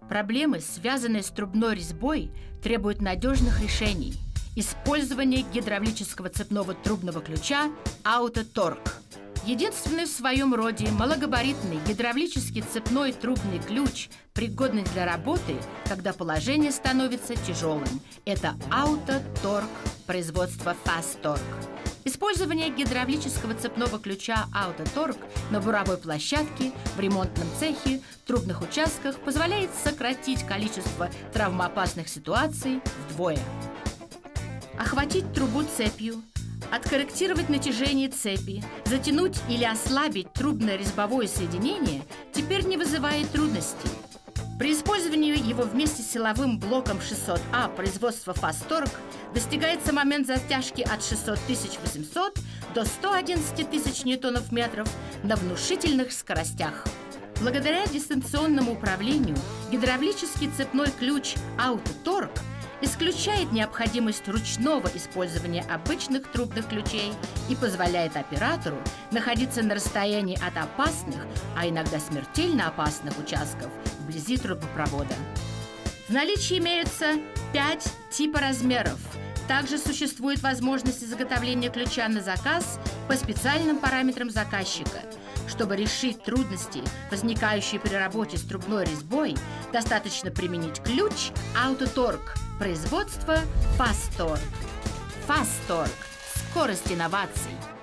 Проблемы, связанные с трубной резьбой, требуют надежных решений. Использование гидравлического цепного трубного ключа AutoTorque. Единственный в своем роде малогабаритный гидравлический цепной трубный ключ, пригодный для работы, когда положение становится тяжелым. Это AutoTorque производства FastTorque. Использование гидравлического цепного ключа AutoTorque на буровой площадке, в ремонтном цехе, трубных участках позволяет сократить количество травмоопасных ситуаций вдвое. Охватить трубу цепью, откорректировать натяжение цепи, затянуть или ослабить трубно-резьбовое соединение теперь не вызывает трудностей. При использовании его вместе с силовым блоком 600А производства FastTorque достигается момент затяжки от 600 800 до 111 тысяч ньютонов-метров на внушительных скоростях. Благодаря дистанционному управлению гидравлический цепной ключ AutoTorque исключает необходимость ручного использования обычных трубных ключей и позволяет оператору находиться на расстоянии от опасных, а иногда смертельно опасных участков вблизи трубопровода. В наличии имеются 5 типа размеров. Также существует возможность изготовления ключа на заказ по специальным параметрам заказчика. Чтобы решить трудности, возникающие при работе с трубной резьбой, достаточно применить ключ AutoTorque производства FastTorque. FastTorque. Скорость инноваций.